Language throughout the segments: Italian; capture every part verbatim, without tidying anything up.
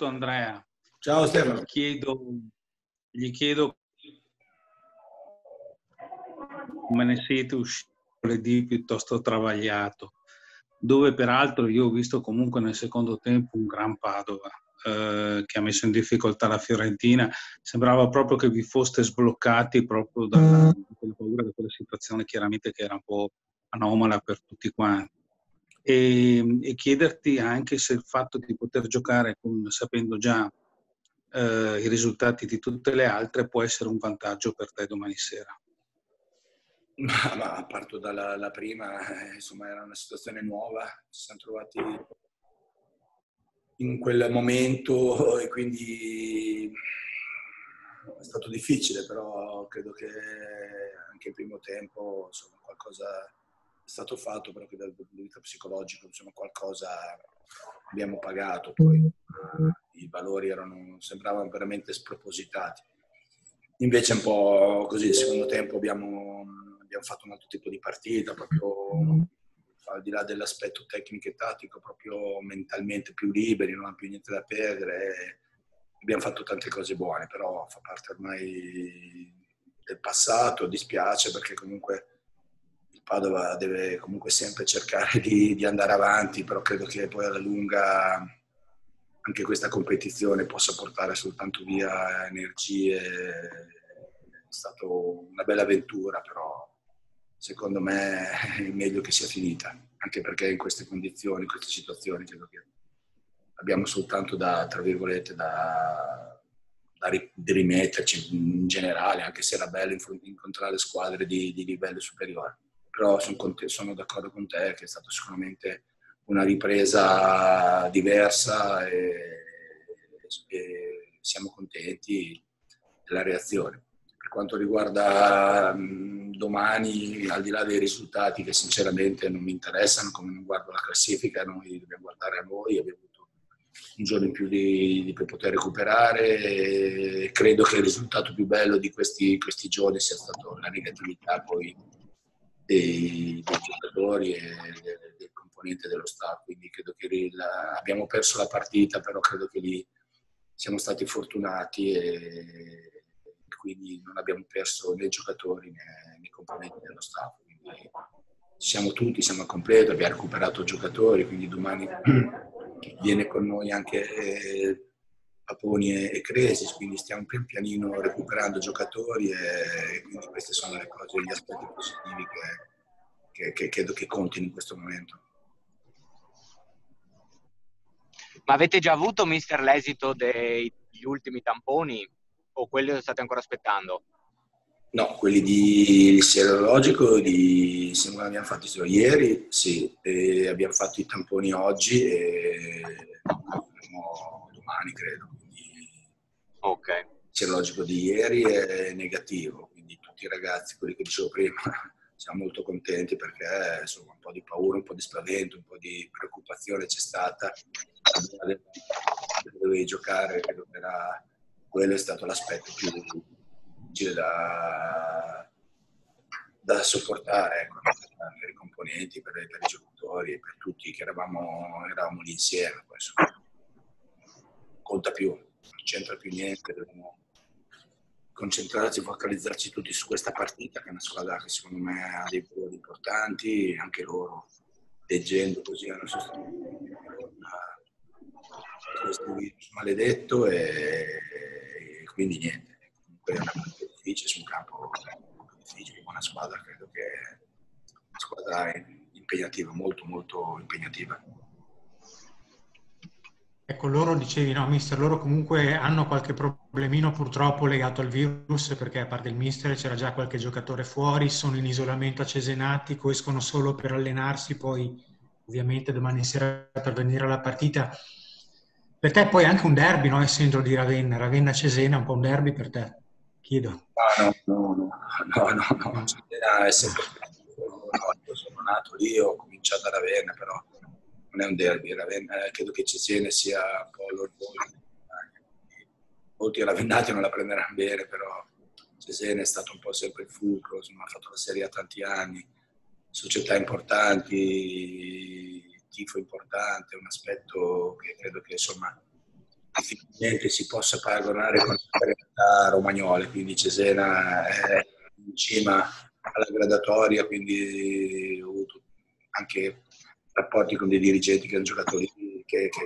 saluto Andrea. Ciao Stefano. Gli chiedo, gli chiedo come ne siete usciti lunedì piuttosto travagliato, dove peraltro io ho visto comunque nel secondo tempo un gran Padova eh, che ha messo in difficoltà la Fiorentina. Sembrava proprio che vi foste sbloccati proprio dalla, da quella paura, da quella situazione chiaramente che era un po' anomala per tutti quanti. E, e chiederti anche se il fatto di poter giocare con, sapendo già eh, i risultati di tutte le altre può essere un vantaggio per te domani sera. Ma, ma parto dalla la prima, eh, insomma era una situazione nuova, ci siamo trovati in quel momento e quindi è stato difficile, però credo che anche il primo tempo insomma qualcosa è stato fatto, però che dal punto di vista psicologico insomma qualcosa abbiamo pagato, poi i valori erano, sembravano veramente spropositati. Invece un po' così, il secondo tempo abbiamo, abbiamo fatto un altro tipo di partita, proprio al di là dell'aspetto tecnico e tattico, proprio mentalmente più liberi, non ha più niente da perdere. Abbiamo fatto tante cose buone, però fa parte ormai del passato, dispiace perché comunque il Padova deve comunque sempre cercare di, di andare avanti, però credo che poi alla lunga anche questa competizione possa portare soltanto via energie. È stata una bella avventura, però secondo me è meglio che sia finita, anche perché in queste condizioni, in queste situazioni credo che abbiamo soltanto da, tra virgolette, da, da rimetterci in generale, anche se era bello incontrare squadre di, di livello superiore. Però sono, con te, sono d'accordo con te che è stata sicuramente una ripresa diversa e, e siamo contenti della reazione. Per quanto riguarda mh, domani, al di là dei risultati che sinceramente non mi interessano, come non guardo la classifica, noi dobbiamo guardare a noi, abbiamo avuto un giorno in più di, di per poter recuperare e credo che il risultato più bello di questi, questi giorni sia stato la negatività poi dei, dei giocatori e del, del componente dello staff, quindi credo che la, abbiamo perso la partita, però credo che lì siamo stati fortunati e quindi non abbiamo perso né giocatori né, né componenti dello staff, quindi siamo tutti, siamo al completo, abbiamo recuperato giocatori, quindi domani viene con noi anche eh, Paponi e, e Cresis, quindi stiamo pian pianino recuperando giocatori e, e quindi queste sono le cose, gli aspetti positivi che, che, che credo che contino in questo momento. Ma avete già avuto, mister, l'esito degli ultimi tamponi o quelli lo state ancora aspettando? No, quelli di serologico di, sembra abbiamo fatti solo ieri, sì, e abbiamo fatto i tamponi oggi e domani credo. Quindi ok. Il serologico di ieri è negativo, quindi tutti i ragazzi, quelli che dicevo prima, siamo molto contenti perché insomma un po' di paura, un po' di spavento, un po' di preoccupazione c'è stata. Dovevi giocare, credo che era, quello è stato l'aspetto più difficile da, da sopportare, ecco, per i componenti, per, per i giocatori, per tutti che eravamo, eravamo lì insieme. Poi, insomma, conta più, non c'entra più niente, dobbiamo concentrarci, focalizzarci tutti su questa partita, che è una squadra che secondo me ha dei valori importanti, anche loro leggendo così hanno sostenuto questo virus maledetto e, e quindi niente, comunque è una partita difficile su un campo difficile, una squadra credo che è una squadra impegnativa, molto molto impegnativa. Ecco, loro dicevi, no, mister, loro comunque hanno qualche problemino purtroppo legato al virus, perché a parte il mister c'era già qualche giocatore fuori, sono in isolamento a Cesenatico, escono solo per allenarsi, poi ovviamente domani sera per venire alla partita. Per te poi anche un derby, no? Essendo di Ravenna, Ravenna-Cesena, un po' un derby per te, chiedo. No, no, no, no, no, no, no. Cesena è sempre stato, no, io sono nato lì, ho cominciato a Ravenna, però non è un derby, Ravenna, credo che Cesena sia un po' l'orgoglio. Molti ravennati non la prenderanno bene, però Cesena è stato un po' sempre il fulcro, insomma, ha fatto la Serie A tanti anni, società importanti, tifo importante, un aspetto che credo che insomma difficilmente si possa paragonare con la realtà romagnole, quindi Cesena è in cima alla gradatoria, quindi ho avuto anche rapporti con dei dirigenti che hanno giocato lì, che, che,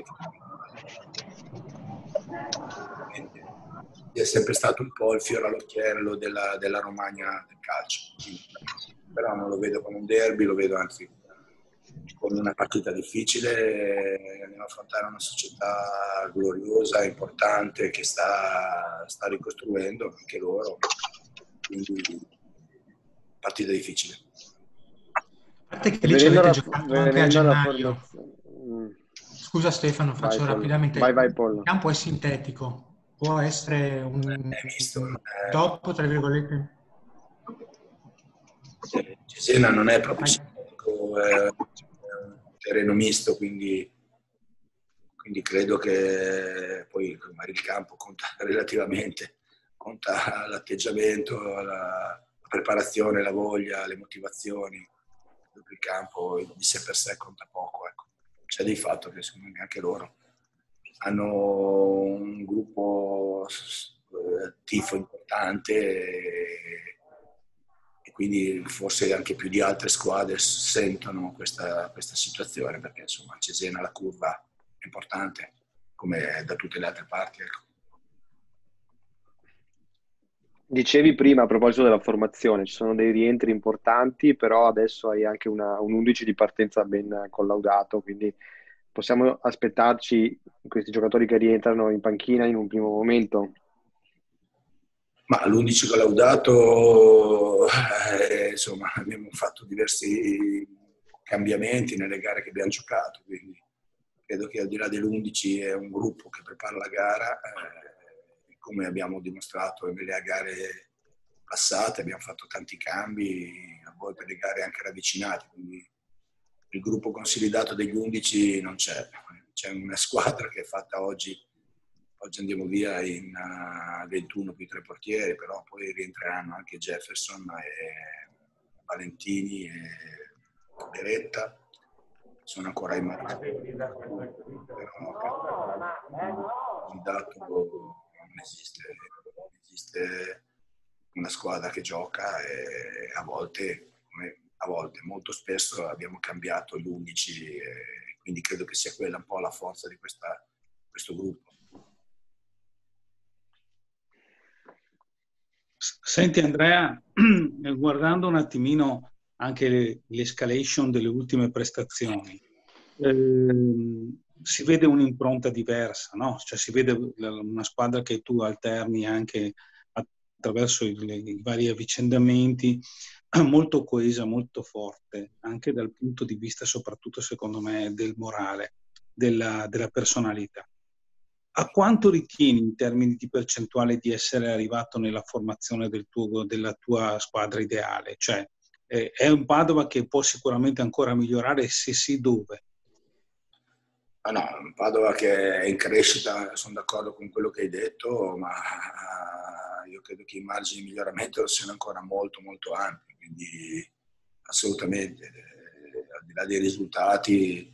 che è sempre stato un po' il fiore all'occhiello della, della Romagna del calcio. Quindi, però non lo vedo come un derby, lo vedo anzi come una partita difficile. Andiamo a affrontare una società gloriosa, importante, che sta, sta ricostruendo anche loro, quindi partita difficile. A parte che lì ci avete giocato anche a gennaio. Mm. Scusa Stefano, faccio vai, rapidamente. Vai, vai, Il campo è sintetico, può essere un visto, top, tra virgolette. Cesena non è proprio sintetico, è un terreno misto, quindi, quindi credo che poi magari il campo conta relativamente, conta l'atteggiamento, la, la preparazione, la voglia, le motivazioni. Il campo di sé per sé conta poco, ecco. C'è di fatto che anche loro hanno un gruppo eh, tifo importante e, e quindi forse anche più di altre squadre sentono questa, questa situazione, perché insomma a Cesena la curva è importante come da tutte le altre parti, ecco. Dicevi prima a proposito della formazione, ci sono dei rientri importanti, però adesso hai anche una, un undici di partenza ben collaudato, quindi possiamo aspettarci questi giocatori che rientrano in panchina in un primo momento? Ma l'undici collaudato, eh, insomma, abbiamo fatto diversi cambiamenti nelle gare che abbiamo giocato, quindi credo che al di là dell'undici è un gruppo che prepara la gara, eh, come abbiamo dimostrato nelle gare passate, abbiamo fatto tanti cambi, a volte le gare anche ravvicinate, quindi il gruppo consolidato degli undici non c'è. C'è una squadra che è fatta oggi, oggi andiamo via in uh, ventuno più tre portieri, però poi rientreranno anche Jefferson e Valentini e Beretta, sono ancora in marcia. Il dato non esiste, esiste una squadra che gioca e a volte, a volte, molto spesso abbiamo cambiato gli undici, e quindi credo che sia quella un po' la forza di questa, questo gruppo. Senti Andrea, guardando un attimino anche l'escalation delle ultime prestazioni, ehm, si vede un'impronta diversa, no? Cioè si vede una squadra che tu alterni anche attraverso i, i vari avvicendamenti, molto coesa, molto forte, anche dal punto di vista soprattutto secondo me del morale, della, della personalità. A quanto ritieni in termini di percentuale di essere arrivato nella formazione del tuo, della tua squadra ideale? Cioè eh, è un Padova che può sicuramente ancora migliorare, se sì dove? Ah no, un Padova che è in crescita, sono d'accordo con quello che hai detto, ma io credo che i margini di miglioramento siano ancora molto molto ampi, quindi assolutamente, al di là dei risultati,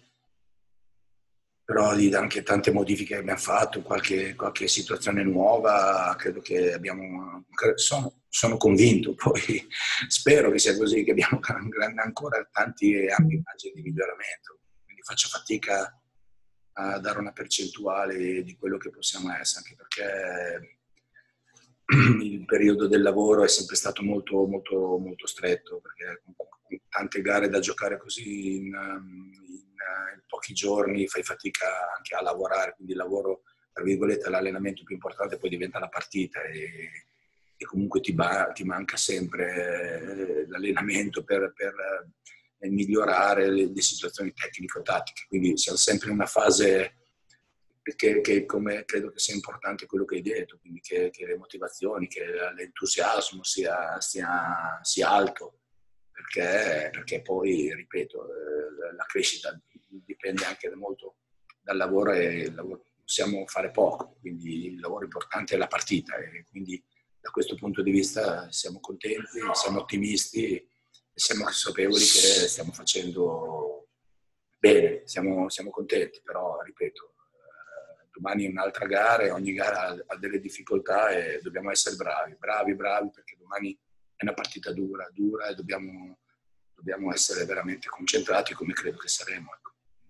però di anche tante modifiche che abbiamo fatto, qualche, qualche situazione nuova, credo che abbiamo, sono, sono convinto, poi spero che sia così, che abbiamo ancora tanti ampi margini di miglioramento, quindi faccio fatica a dare una percentuale di quello che possiamo essere, anche perché il periodo del lavoro è sempre stato molto, molto, molto stretto, perché con tante gare da giocare così in, in, in pochi giorni fai fatica anche a lavorare, quindi il lavoro, tra virgolette, l'allenamento più importante poi diventa la partita e, e comunque ti, ba, ti manca sempre l'allenamento per, per migliorare le, le situazioni tecnico-tattiche, quindi siamo sempre in una fase che, che come credo che sia importante quello che hai detto, quindi che, che le motivazioni, che l'entusiasmo sia, sia, sia alto, perché, perché poi, ripeto, la crescita dipende anche molto dal lavoro e il lavoro, possiamo fare poco, quindi il lavoro importante è la partita e quindi da questo punto di vista siamo contenti, siamo ottimisti e siamo consapevoli che stiamo facendo bene, siamo, siamo contenti, però ripeto, domani è un'altra gara e ogni gara ha, ha delle difficoltà e dobbiamo essere bravi, bravi, bravi, perché domani è una partita dura, dura e dobbiamo, dobbiamo essere veramente concentrati come credo che saremo. Ecco.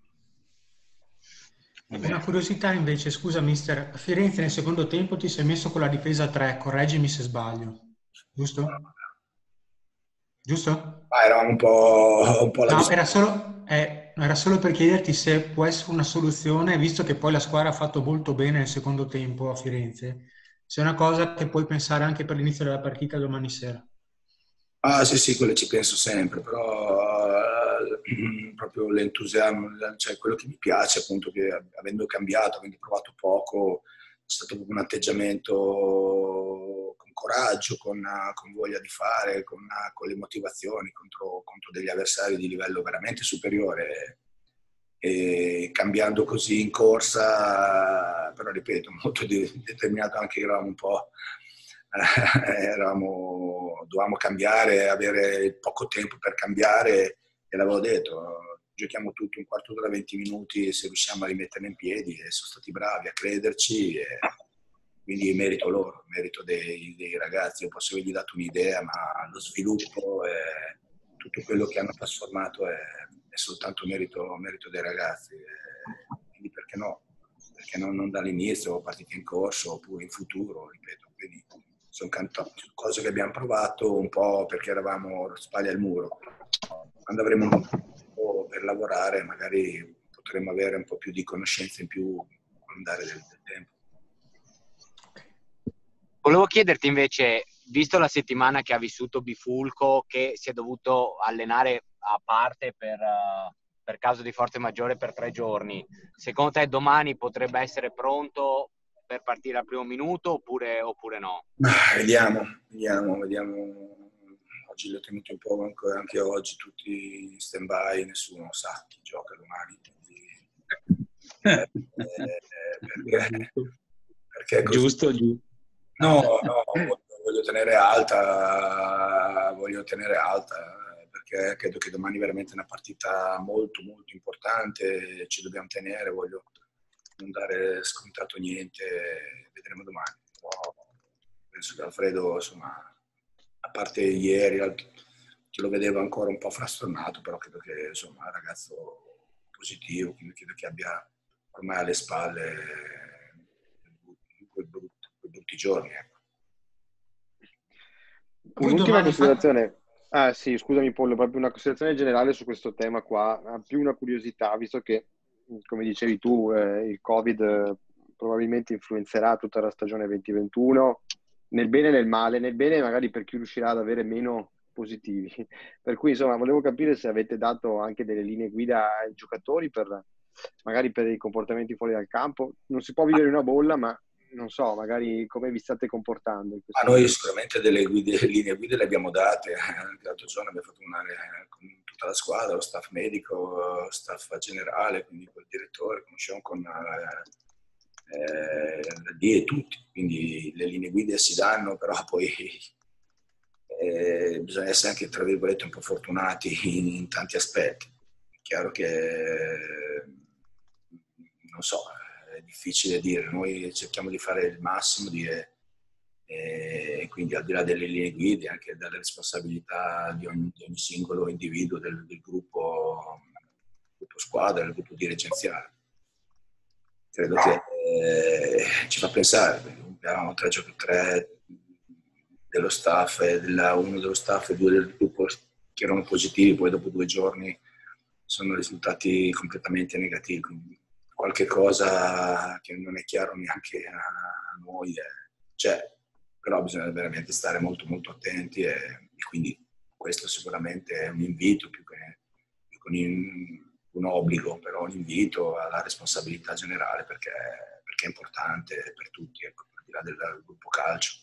Una curiosità invece, scusa mister, a Firenze nel secondo tempo ti sei messo con la difesa a tre, correggimi se sbaglio, giusto? Giusto? Ah, eravamo un po', un po' alla No, era solo, eh, era solo per chiederti se può essere una soluzione, visto che poi la squadra ha fatto molto bene nel secondo tempo a Firenze, se è una cosa che puoi pensare anche per l'inizio della partita domani sera. Ah sì sì, quello ci penso sempre, però eh, proprio l'entusiasmo, cioè quello che mi piace appunto che avendo cambiato, avendo provato poco, c'è stato proprio un atteggiamento con coraggio, con, con voglia di fare, con, con le motivazioni contro, contro degli avversari di livello veramente superiore e cambiando così in corsa, però ripeto, molto determinato anche che eravamo un po'... eravamo, dovevamo cambiare, avere poco tempo per cambiare e l'avevo detto, giochiamo tutto un quarto d'ora, venti minuti se riusciamo a rimetterla in piedi e sono stati bravi a crederci e quindi merito loro, merito dei, dei ragazzi. Io posso avergli dato un'idea, ma lo sviluppo e tutto quello che hanno trasformato è, è soltanto merito, merito dei ragazzi e quindi perché no? Perché non, non dall'inizio, partite in corso oppure in futuro, ripeto, quindi sono cose che abbiamo provato un po' perché eravamo spalle al muro. Quando avremo un po' tempo per lavorare magari potremo avere un po' più di conoscenze in più con l'andare del, del tempo. Volevo chiederti invece, visto la settimana che ha vissuto Bifulco, che si è dovuto allenare a parte per, uh, per caso di forza maggiore per tre giorni, secondo te domani potrebbe essere pronto per partire al primo minuto oppure, oppure no? Ah, vediamo, vediamo, vediamo. Oggi li ho tenuti un po' anche, anche oggi, tutti in stand-by, nessuno sa chi gioca domani. Quindi, eh, perché, perché così... Giusto, giusto. No, no, voglio, voglio tenere alta, voglio tenere alta, perché credo che domani è veramente una partita molto, molto importante, ci dobbiamo tenere, voglio non dare scontato niente, vedremo domani. Però penso che Alfredo, insomma, a parte ieri, che lo vedevo ancora un po' frastornato, però credo che insomma, è un ragazzo positivo, quindi credo che abbia ormai alle spalle quei brutti, quei brutti giorni. Ecco. Un'ultima considerazione. Fa... Ah sì, scusami Pollo, proprio una considerazione generale su questo tema qua, più una curiosità, visto che come dicevi tu, eh, il Covid eh, probabilmente influenzerà tutta la stagione venti ventuno, nel bene e nel male, nel bene magari per chi riuscirà ad avere meno positivi. Per cui insomma volevo capire se avete dato anche delle linee guida ai giocatori per magari per dei comportamenti fuori dal campo. Non si può vivere in una bolla, ma non so, magari come vi state comportando. In a noi momento. Sicuramente delle guide, linee guida le abbieh date, anche l'altro giorno abbiamo fatto una con tutta la squadra, lo staff medico, lo staff generale, quindi col direttore, conosciamo con eh, la D e tutti, quindi le linee guida si danno, però poi eh, bisogna essere anche tra virgolette un po' fortunati in, in tanti aspetti. È chiaro che non so, è difficile dire, noi cerchiamo di fare il massimo di, e quindi al di là delle linee guida, anche dalle responsabilità di ogni, di ogni singolo individuo del, del gruppo, gruppo squadra, del gruppo dirigenziale. Credo che eh, ci fa pensare, abbiamo tre giochi, tre dello staff, e della, uno dello staff e due del gruppo che erano positivi, poi dopo due giorni sono risultati completamente negativi. Quindi qualche cosa che non è chiaro neanche a noi c'è, però bisogna veramente stare molto molto attenti e, e quindi questo sicuramente è un invito più che, più che un, un obbligo, però un invito alla responsabilità generale perché, perché è importante per tutti, ecco, al di là del gruppo calcio.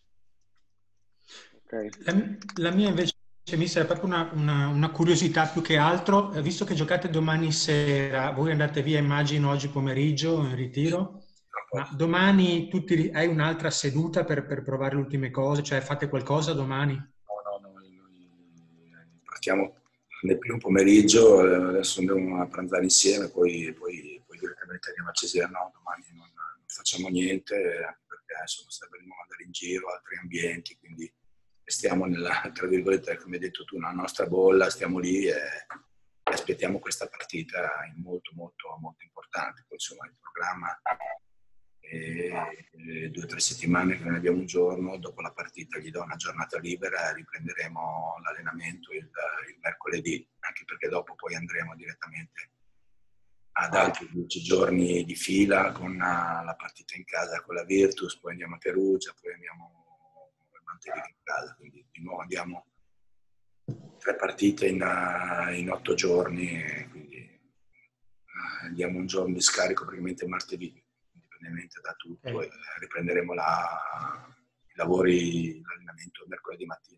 Okay. La, la mia invece mister è proprio una, una, una curiosità più che altro, visto che giocate domani sera, voi andate via immagino oggi pomeriggio in ritiro, ma domani tutti hai un'altra seduta per, per provare le ultime cose, cioè fate qualcosa domani? No, no, noi, noi partiamo nel primo pomeriggio, adesso andiamo a pranzare insieme, poi, poi, poi direttamente andiamo a Cesena, no, domani non, facciamo niente, perché insomma sapremo andare in giro, altri ambienti, quindi stiamo nella, tra virgolette, come hai detto tu, nella nostra bolla, stiamo lì e aspettiamo questa partita molto molto molto importante. Poi insomma il programma e, e due o tre settimane che non abbiamo un giorno, dopo la partita gli do una giornata libera e riprenderemo l'allenamento il, il mercoledì, anche perché dopo poi andremo direttamente ad altri dieci giorni di fila con la partita in casa con la Virtus, poi andiamo a Perugia, poi andiamo a Mantelli in casa, quindi di nuovo andiamo tre partite in, in otto giorni, quindi andiamo un giorno di scarico praticamente martedì, indipendentemente da tutto, okay. E riprenderemo la, i lavori, l'allenamento mercoledì mattina.